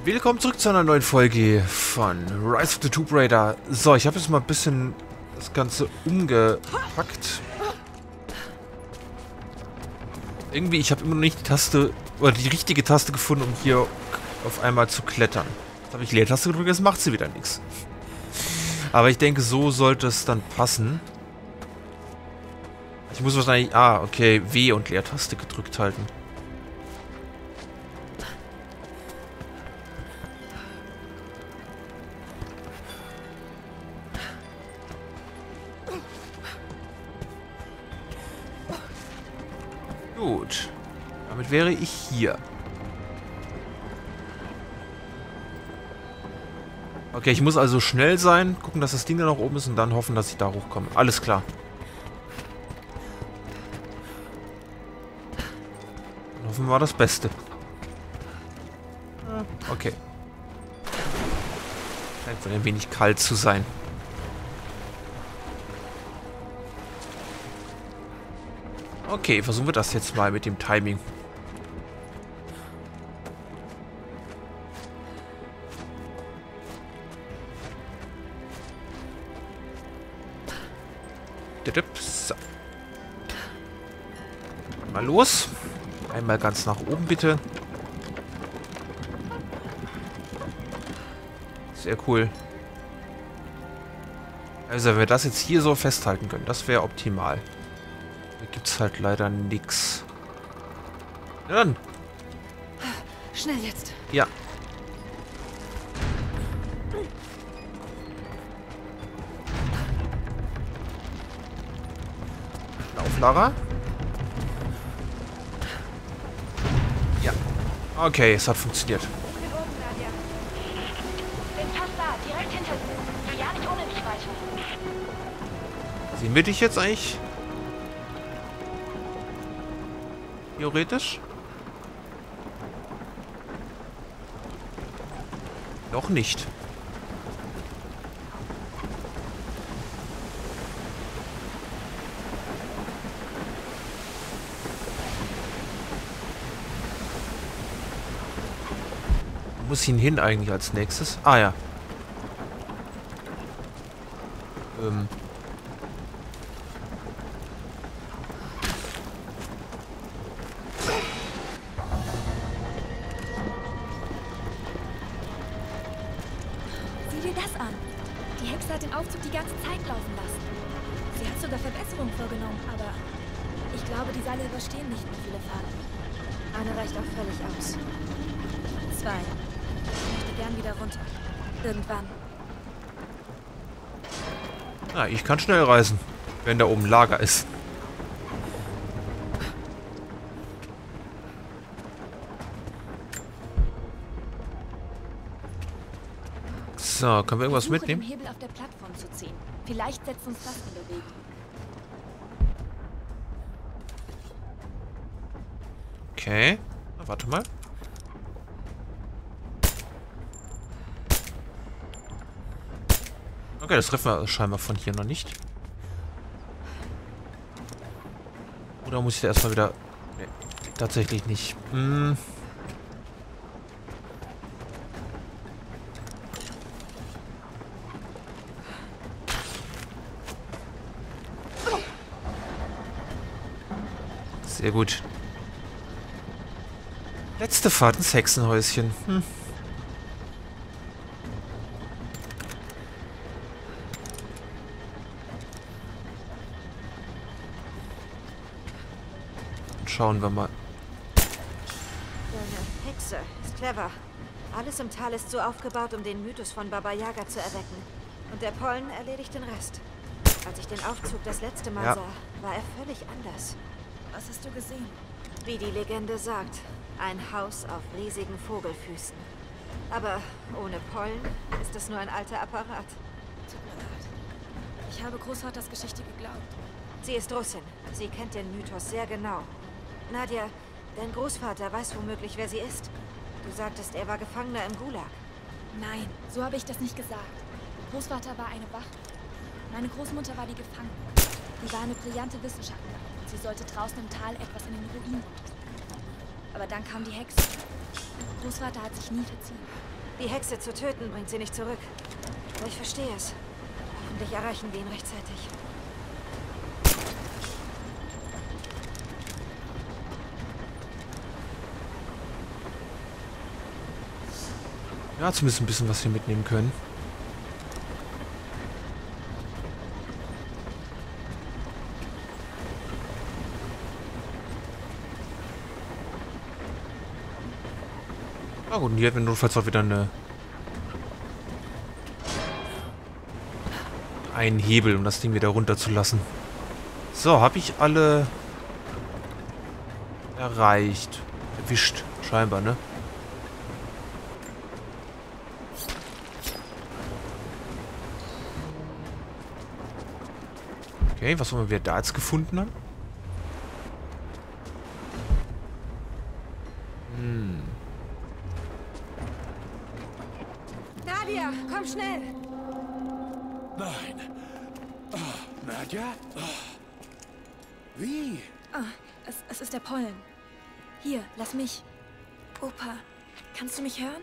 Willkommen zurück zu einer neuen Folge von Rise of the Tomb Raider. So, ich habe jetzt mal ein bisschen das Ganze umgepackt. Irgendwie, ich habe immer noch nicht die Taste, oder die richtige Taste gefunden, um hier auf einmal zu klettern. Jetzt habe ich Leertaste gedrückt, jetzt macht sie wieder nichts. Aber ich denke, so sollte es dann passen. Ich muss wahrscheinlich, okay, W und Leertaste gedrückt halten. Gut. Damit wäre ich hier. Okay, ich muss also schnell sein, gucken, dass das Ding da noch oben ist und dann hoffen, dass ich da hochkomme. Alles klar. Dann hoffen wir mal das Beste. Okay. Scheint wohl ein wenig kalt zu sein. Okay, versuchen wir das jetzt mal mit dem Timing. So. Mal los. Einmal ganz nach oben, bitte. Sehr cool. Also, wenn wir das jetzt hier so festhalten können, das wäre optimal. Da gibt es halt leider nichts. Na dann. Schnell jetzt. Ja. Lauf, Lara. Ja. Okay, es hat funktioniert. Bin oben, Nadia. Bin fast da, direkt hinter dir. Ja, nicht ohne mich weiter. Sehen wir dich jetzt eigentlich? Theoretisch? Noch nicht. Wo muss ihn hin eigentlich als nächstes? Ah ja. Sieh dir das an. Die Hexe hat den Aufzug die ganze Zeit laufen lassen. Sie hat sogar Verbesserungen vorgenommen, aber ich glaube, die Seile überstehen nicht mehr viele Fahrten. Eine reicht auch völlig aus. 2. Ich möchte gern wieder runter. Irgendwann. Ah, ich kann schnell reisen, wenn da oben Lager ist. So, können wir irgendwas mitnehmen? Den Hebel auf der Plattform zu ziehen. Vielleicht setzt uns das in Bewegung. Okay. Na, warte mal. Okay, das treffen wir scheinbar von hier noch nicht. Oder muss ich da erstmal wieder... Nee, tatsächlich nicht. Sehr gut. Letzte Fahrt ins Hexenhäuschen. Schauen wir mal. Deine Hexe ist clever. Alles im Tal ist so aufgebaut, um den Mythos von Baba Yaga zu erwecken. Und der Pollen erledigt den Rest. Als ich den Aufzug das letzte Mal sah, war er völlig anders. Was hast du gesehen? Wie die Legende sagt, ein Haus auf riesigen Vogelfüßen. Aber ohne Pollen ist es nur ein alter Apparat. Tut mir leid. Ich habe Großvaters Geschichte geglaubt. Sie ist Russin. Sie kennt den Mythos sehr genau. Nadia, dein Großvater weiß womöglich, wer sie ist. Du sagtest, er war Gefangener im Gulag. Nein, so habe ich das nicht gesagt. Großvater war eine Wache. Meine Großmutter war die Gefangene. Sie war eine brillante Wissenschaftlerin und sie sollte draußen im Tal etwas in den Ruinen untersuchen. Aber dann kam die Hexe. Großvater hat sich nie verziehen. Die Hexe zu töten, bringt sie nicht zurück. Aber ich verstehe es. Hoffentlich erreichen wir ihn rechtzeitig. Ja, zumindest ein bisschen was wir mitnehmen können. Ah gut, und hier hätten wir notfalls auch wieder einen Hebel, um das Ding wieder runterzulassen. So, habe ich alle erreicht. Erwischt, scheinbar, ne? Okay, was wollen wir da jetzt gefunden haben? Nadia, komm schnell! Nein. Oh, Nadja? Oh. Wie? Ah, es ist der Pollen. Hier, lass mich. Opa, kannst du mich hören?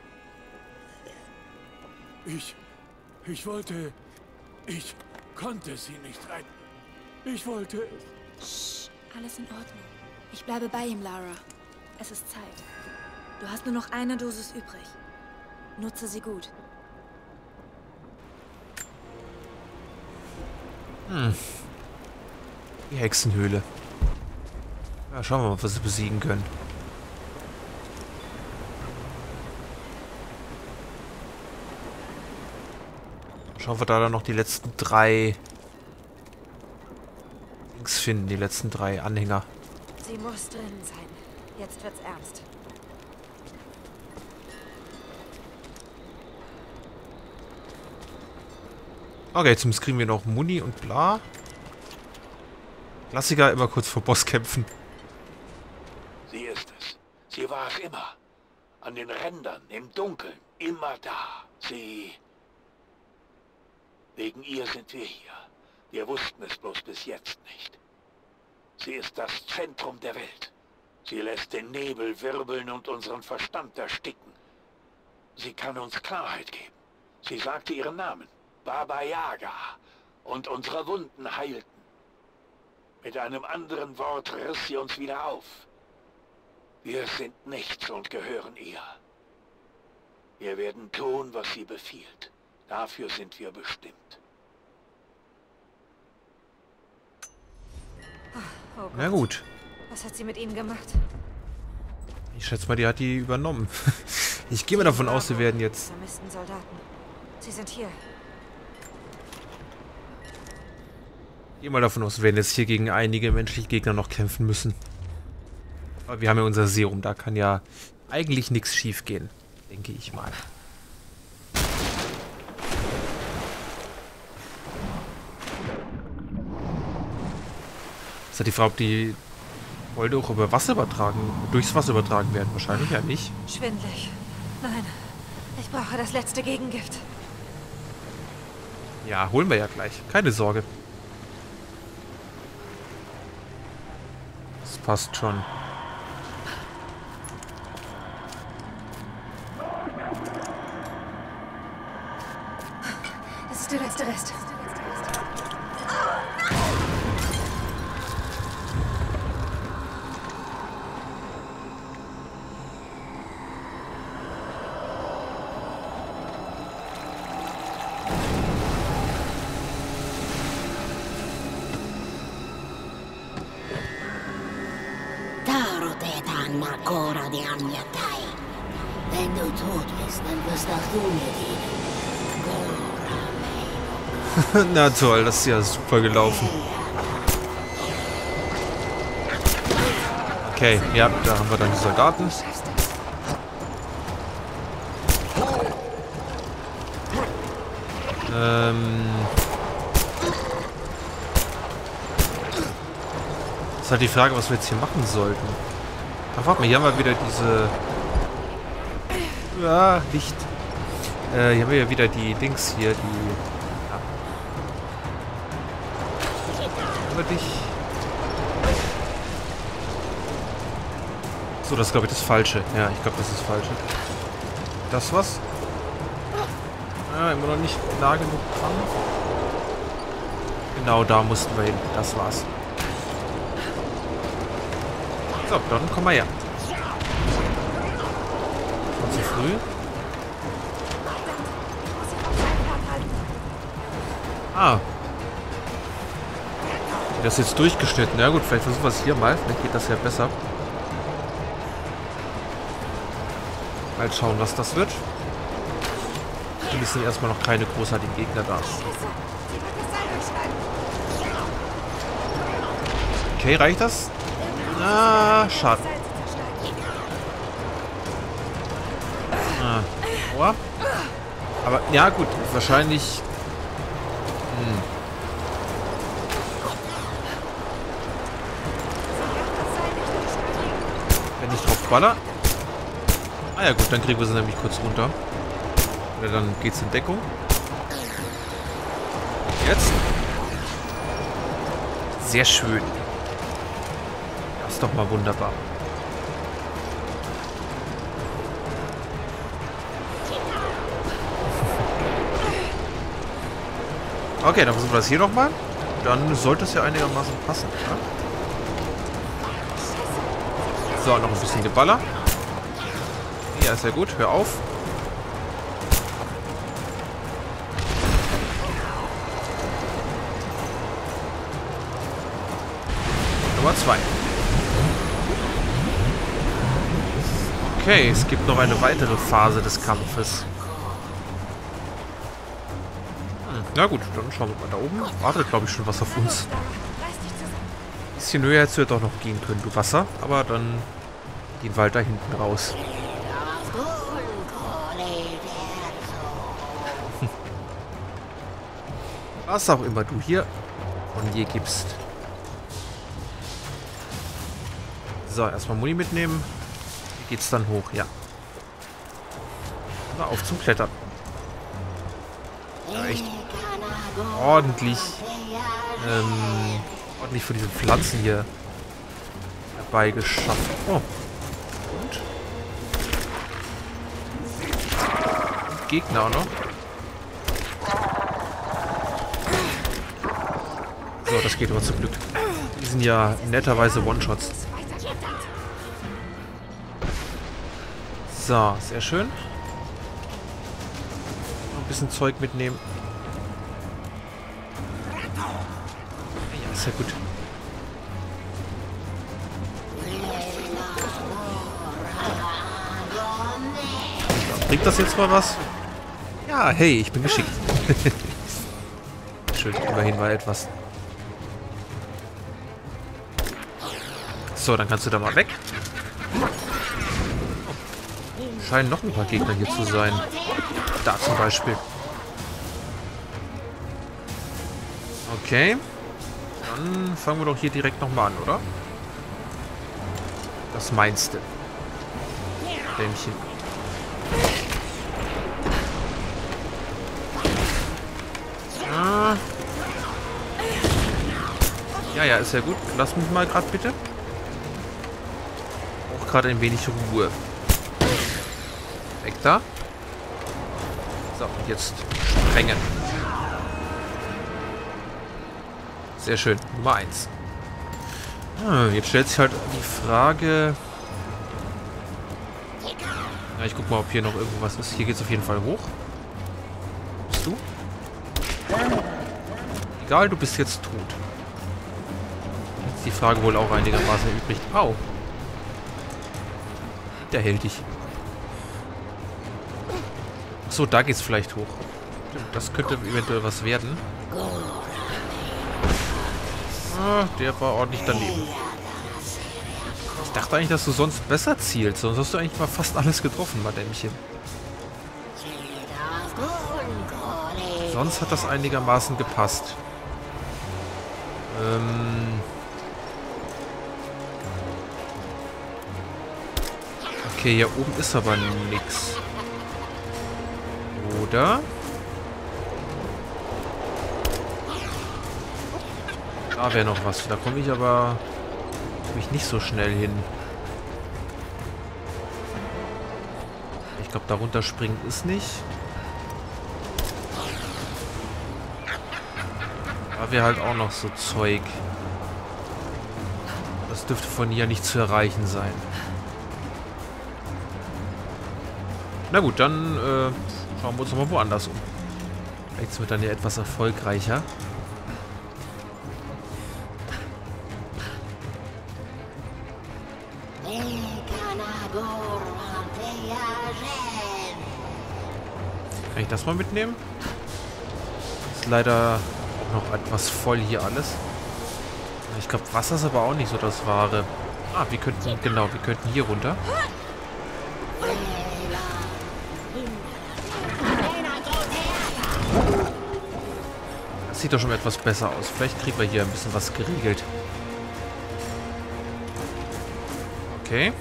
Ich wollte... Ich konnte sie nicht retten. Ich wollte... Shh, alles in Ordnung. Ich bleibe bei ihm, Lara. Es ist Zeit. Du hast nur noch eine Dosis übrig. Nutze sie gut. Die Hexenhöhle. Ja, schauen wir mal, ob wir sie besiegen können. Schauen wir da dann noch die letzten 3 Dings finden, die letzten 3 Anhänger. Sie muss drin sein. Jetzt wird's ernst. Okay, zumindest kriegen wir noch Muni und bla. Klassiker, immer kurz vor Bosskämpfen. Sie ist es. Sie war es immer. An den Rändern, im Dunkeln, immer da. Sie... Wegen ihr sind wir hier. Wir wussten es bloß bis jetzt nicht. Sie ist das Zentrum der Welt. Sie lässt den Nebel wirbeln und unseren Verstand ersticken. Sie kann uns Klarheit geben. Sie sagte ihren Namen. Baba Yaga. Und unsere Wunden heilten. Mit einem anderen Wort riss sie uns wieder auf. Wir sind nichts und gehören ihr. Wir werden tun, was sie befiehlt. Dafür sind wir bestimmt. Oh Gott. Na gut. Was hat sie mit ihnen gemacht? Ich schätze mal, die hat die übernommen. Ich gehe mal davon aus, wir werden jetzt... Vermissten Soldaten. Sie sind hier. Ich gehe mal davon aus, wir werden jetzt hier gegen einige menschliche Gegner noch kämpfen müssen. Aber wir haben ja unser Serum, da kann ja eigentlich nichts schief gehen. Denke ich mal. Das ist halt die Frage, ob die Wollte auch über Wasser durchs Wasser übertragen werden. Wahrscheinlich ja nicht. Schwindelig. Nein, ich brauche das letzte Gegengift. Ja, holen wir ja gleich. Keine Sorge. Das passt schon. Das ist der letzte Rest. Ancora di anni a te. Wenn du tot bist, dann wirst auch du mir dienen. Na toll, das ist ja super gelaufen. Okay, ja, da haben wir dann die Soldaten. Das ist halt die Frage, was wir jetzt hier machen sollten. Ach, warte mal, hier haben wir wieder diese... Ja, Licht. Hier haben wir ja wieder die Dings hier, die... Ja. Haben wir dich... So, das ist, glaube ich, das Falsche. Ja, ich glaube, das ist das Falsche. Das was? Ja, immer noch nicht nah genug dran. Genau, da mussten wir hin. Das war's. So, dann komm mal her. Schon zu früh? Ah. Das ist jetzt durchgeschnitten. Ja gut, vielleicht versuchen wir es hier mal. Vielleicht geht das ja besser. Mal schauen, was das wird. Hier sind erstmal noch keine großartigen Gegner da. Okay, reicht das? Ah, schade. Aua. Aber, ja gut, wahrscheinlich... Wenn ich drauf baller... Ah ja gut, dann kriegen wir sie nämlich kurz runter. Oder dann geht's in Deckung. Jetzt. Sehr schön. Das ist doch mal wunderbar. Okay, dann versuchen wir das hier nochmal. Dann sollte es ja einigermaßen passen. Ja? So, noch ein bisschen Geballer. Ja, ist ja gut. Hör auf. Nummer 2. Okay, es gibt noch eine weitere Phase des Kampfes. Na gut, dann schauen wir mal da oben. Wartet, glaube ich, schon was auf uns. Ein bisschen höher hättest du ja doch noch gehen können, du Wasser. Aber dann gehen wir halt da hinten raus. Was auch immer du hier von dir gibst. So, erstmal Muni mitnehmen. Hier geht's dann hoch, ja. Na, auf zum Klettern. Ja, echt ordentlich für diese Pflanzen hier herbeigeschafft. Oh. Und? Gegner auch noch. So, das geht aber zum Glück. Die sind ja netterweise One-Shots. So, sehr schön. Noch ein bisschen Zeug mitnehmen. Ja, ist ja gut. So, bringt das jetzt mal was? Ja, hey, ich bin geschickt. Schön, immerhin mal etwas. So, dann kannst du da mal weg. Scheinen noch ein paar Gegner hier zu sein. Da zum Beispiel. Okay. Dann fangen wir doch hier direkt nochmal an, oder? Was meinst du? Dämmchen. Ah. Ja, ist ja gut. Lass mich mal gerade bitte. Auch gerade ein wenig Ruhe. Weg da. So, und jetzt sprengen. Sehr schön. Nummer 1. Jetzt stellt sich halt die Frage... Ja, ich guck mal, ob hier noch irgendwas ist. Hier geht es auf jeden Fall hoch. Bist du? Egal, du bist jetzt tot. Jetzt ist die Frage wohl auch einigermaßen übrig. Au. Der hält dich. So, da geht's vielleicht hoch. Das könnte eventuell was werden. Ah, der war ordentlich daneben. Ich dachte eigentlich, dass du sonst besser zielst. Sonst hast du eigentlich mal fast alles getroffen, Madämmchen. Sonst hat das einigermaßen gepasst. Okay, hier oben ist aber nix. Oder? Da wäre noch was. Da komme ich aber nicht so schnell hin. Ich glaube, darunter springen ist nicht. Da wäre halt auch noch so Zeug. Das dürfte von hier nicht zu erreichen sein. Na gut, dann schauen wir uns nochmal woanders um. Vielleicht wird dann ja etwas erfolgreicher. Kann ich das mal mitnehmen? Ist leider auch noch etwas voll hier alles. Ich glaube, Wasser ist aber auch nicht so das Wahre. Ah, wir könnten hier runter. Das sieht doch schon etwas besser aus. Vielleicht kriegen wir hier ein bisschen was geregelt. Okay.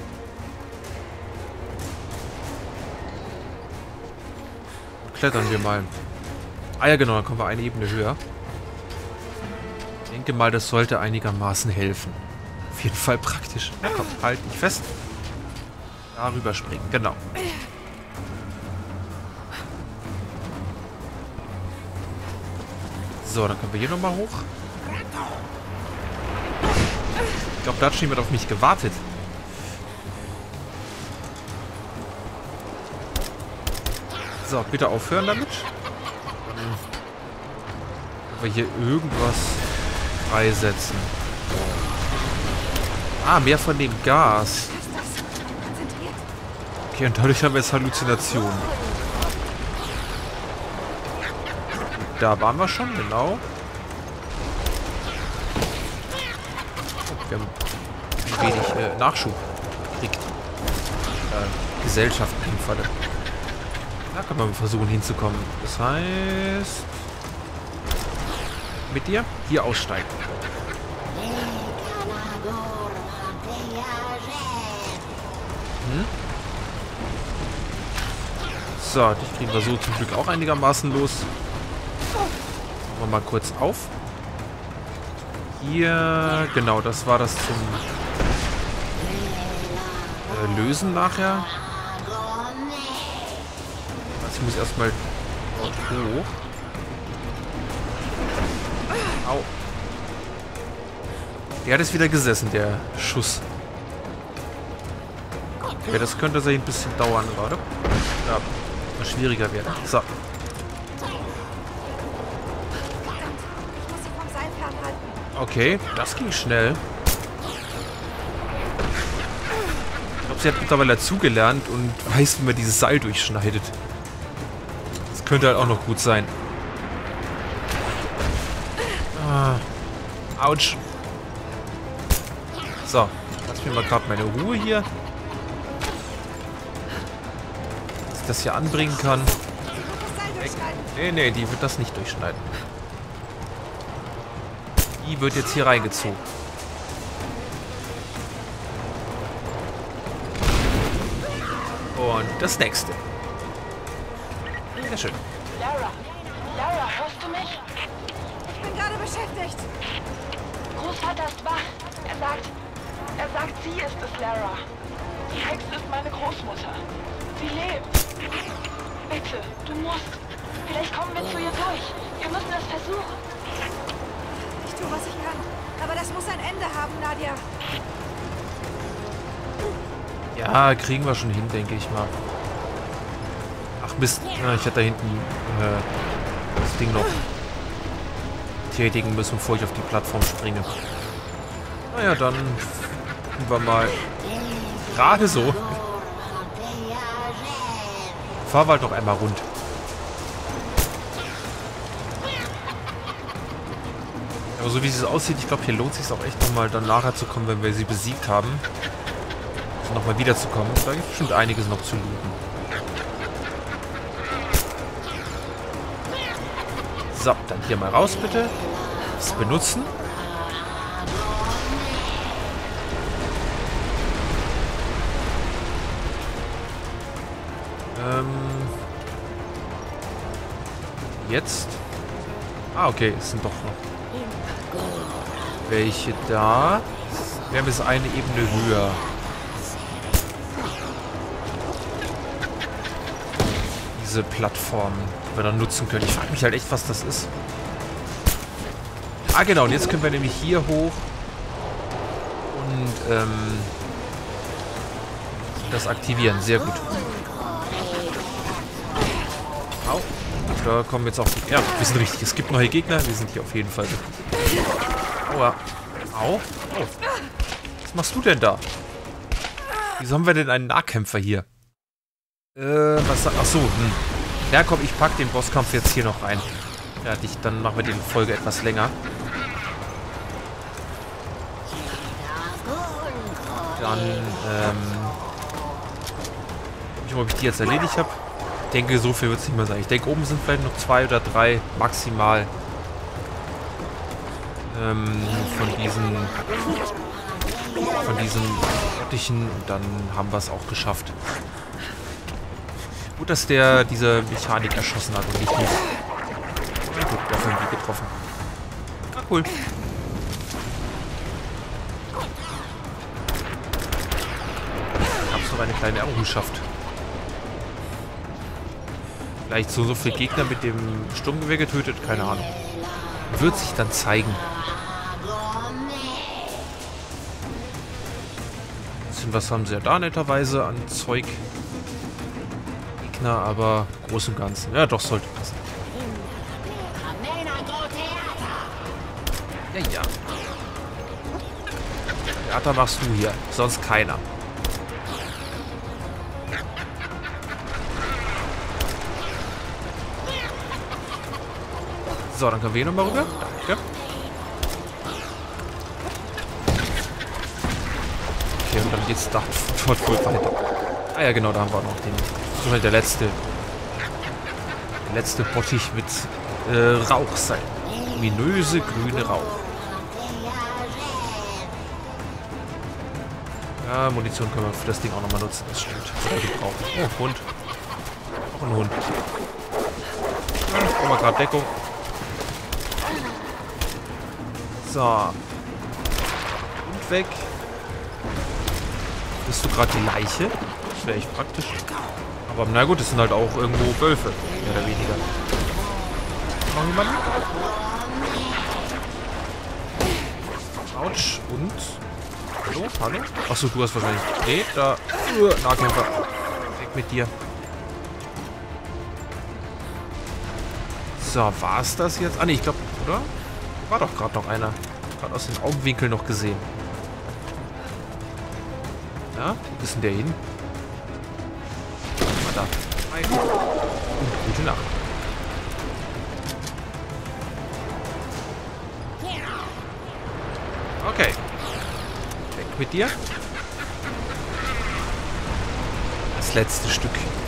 Klettern wir mal. Ah ja, genau, dann kommen wir eine Ebene höher. Ich denke mal, das sollte einigermaßen helfen. Auf jeden Fall praktisch. Na komm, halt dich fest. Darüber springen, genau. So, dann können wir hier nochmal hoch. Ich glaube, da hat schon jemand auf mich gewartet. So, bitte aufhören damit. Dann wir hier irgendwas freisetzen. Ah, mehr von dem Gas. Okay, und dadurch haben wir jetzt Halluzinationen. Da waren wir schon, genau. Oh, wir haben ein wenig Nachschub gekriegt. Gesellschaft in dem Falle. Da kann man versuchen hinzukommen. Das heißt... Mit dir? Hier aussteigen. So, dich kriegen wir so zum Glück auch einigermaßen los. Machen wir mal kurz auf. Hier, genau, das war das zum Lösen nachher. Also ich muss erstmal dort hoch. Au. Der hat es wieder gesessen, der Schuss. Ja, das könnte sich ein bisschen dauern gerade. Ja, mal schwieriger werden. So. Okay, das ging schnell. Ich glaube, sie hat mittlerweile dazugelernt und weiß, wie man dieses Seil durchschneidet. Das könnte halt auch noch gut sein. Ah. Autsch. So, lass mir mal gerade meine Ruhe hier. Dass ich das hier anbringen kann. Nee, die wird das nicht durchschneiden. Die wird jetzt hier reingezogen. Und das nächste. Sehr schön. Lara, hörst du mich? Ich bin gerade beschäftigt. Großvater ist wach. Er sagt, sie ist es, Lara. Die Hexe ist meine Großmutter. Sie lebt. Bitte, du musst. Vielleicht kommen wir zu ihr durch. Wir müssen es versuchen. Ich tue, was ich kann. Aber das muss ein Ende haben, Nadia. Ja, kriegen wir schon hin, denke ich mal. Ach Mist, ja, ich hätte da hinten das Ding noch tätigen müssen, bevor ich auf die Plattform springe. Naja, dann gucken wir mal. Gerade so. Fahr halt noch einmal rund. Aber so wie es aussieht, ich glaube, hier lohnt es sich auch echt nochmal dann nachher zu kommen, wenn wir sie besiegt haben. Also nochmal wiederzukommen. Da gibt es bestimmt einiges noch zu looten. So, dann hier mal raus bitte. Das benutzen. Jetzt. Ah, okay, es sind doch noch welche da. Wir haben jetzt eine Ebene höher. Diese Plattform, die wir dann nutzen können. Ich frage mich halt echt, was das ist. Ah, genau. Und jetzt können wir nämlich hier hoch und das aktivieren. Sehr gut. Au. Da kommen jetzt auch... Ja, wir sind richtig. Es gibt neue Gegner. Wir sind hier auf jeden Fall richtig. Aua. Au. Oh. Was machst du denn da? Wieso haben wir denn einen Nahkämpfer hier? Was... Achso, Ja, komm, ich pack den Bosskampf jetzt hier noch rein. Fertig, dann machen wir die Folge etwas länger. Dann, ich weiß nicht, ob ich die jetzt erledigt habe. Ich denke, so viel wird es nicht mehr sein. Ich denke, oben sind vielleicht noch 2 oder 3 maximal von diesen Bottichen. Und dann haben wir es auch geschafft. Gut, dass der diese Mechanik erschossen hat und nicht mich. Na gut, dafür haben die getroffen. Ah, cool. Ich hab's noch eine kleine Errungenschaft. Vielleicht so viele Gegner mit dem Sturmgewehr getötet? Keine Ahnung. Wird sich dann zeigen. Was haben sie ja da netterweise an Zeug? Gegner, aber groß und ganzen. Ja, doch, sollte passen. Ja, ja. Theater machst du hier, sonst keiner. So, dann können wir hier nochmal rüber. Danke. Okay, und dann geht's dort wohl weiter. Ah ja, genau, da haben wir auch noch den. Das soll der letzte Bottich mit Rauch sein. Ominöse grüne Rauch. Ja, Munition können wir für das Ding auch nochmal nutzen. Das stimmt. Oder gebrauchen. Oh, Hund. Auch ein Hund. Ja, brauchen wir gerade Deckung. So. Und weg. Bist du gerade die Leiche? Das wäre echt praktisch. Aber na gut, das sind halt auch irgendwo Wölfe. Mehr oder weniger. Noch jemanden? Autsch. Und? Hallo? Hallo? Achso, du hast wahrscheinlich... Nee, da... Nahkämpfer. Weg mit dir. So, war es das jetzt? Ah, nee, ich glaube, oder? War doch gerade noch einer. Gerade aus dem Augenwinkel noch gesehen. Ja, wo ist denn der hin? Mal da. Hi. Und gute Nacht. Okay. Weg mit dir. Das letzte Stück.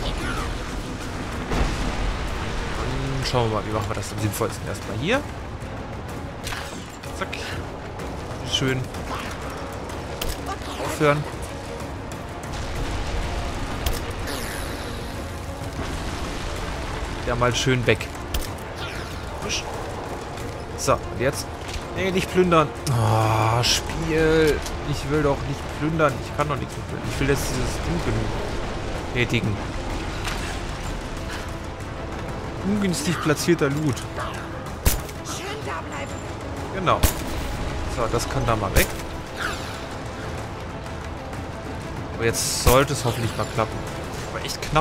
Und schauen wir mal, wie machen wir das am sinnvollsten. Erstmal hier. Zack. Schön. Aufhören. Ja, mal schön weg. So, und jetzt? Nee, nicht plündern. Oh, Spiel. Ich will doch nicht plündern. Ich kann doch nichts mehr plündern. Ich will jetzt dieses Ding tätigen. Ungünstig platzierter Loot. Schön da bleiben. Genau. So, das kann da mal weg. Aber jetzt sollte es hoffentlich mal klappen. Aber echt knapp.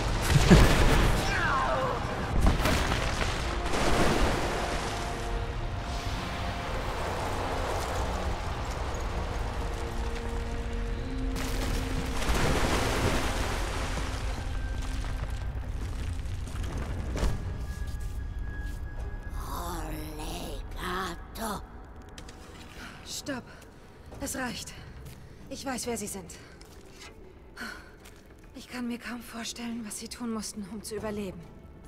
Stopp. Es reicht. Ich weiß, wer Sie sind. Ich kann mir kaum vorstellen, was Sie tun mussten, um zu überleben.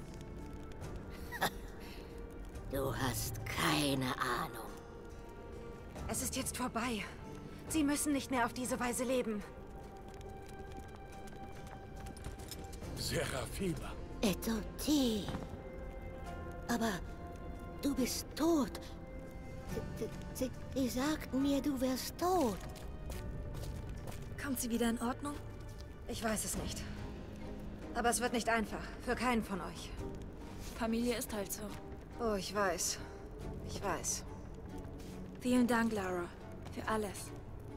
Du hast keine Ahnung. Es ist jetzt vorbei. Sie müssen nicht mehr auf diese Weise leben. Seraphima. Etoti. Aber du bist tot. Sie sagten mir, du wärst tot. Kommt sie wieder in Ordnung? Ich weiß es nicht. Aber es wird nicht einfach. Für keinen von euch. Familie ist halt so. Oh, ich weiß. Ich weiß. Vielen Dank, Lara. Für alles.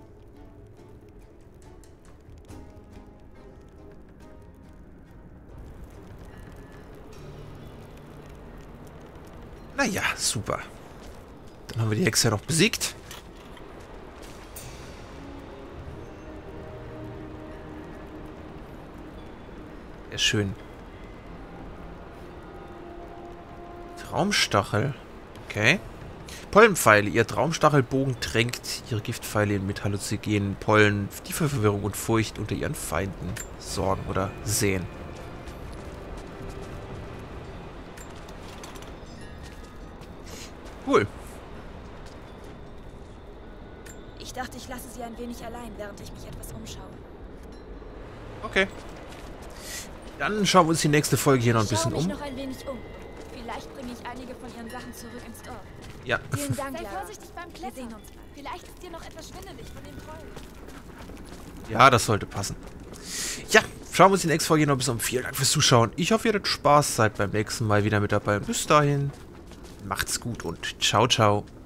Naja, super. Dann haben wir die Hexe ja noch besiegt. Sehr schön. Traumstachel. Okay. Pollenpfeile. Ihr Traumstachelbogen tränkt ihre Giftpfeile mit halluzinogenen Pollen, die für Verwirrung und Furcht unter ihren Feinden sorgen oder säen. Cool. Ich dachte, ich lasse sie ein wenig allein, während ich mich etwas umschaue. Okay. Dann schauen wir uns die nächste Folge hier noch ein bisschen um. Ich noch ein wenig um. Vielleicht bringe ich einige von ihren Sachen zurück ins Dorf. Ja. Vielen Dank, Sei vorsichtig beim Klettern. Wir sehen uns. Vielleicht ist dir noch etwas schwindelig von den Trollen. Ja, das sollte passen. Ja, schauen wir uns die nächste Folge hier noch ein bisschen um. Vielen Dank fürs Zuschauen. Ich hoffe, ihr hattet Spaß. Seid beim nächsten Mal wieder mit dabei. Bis dahin. Macht's gut und ciao, ciao.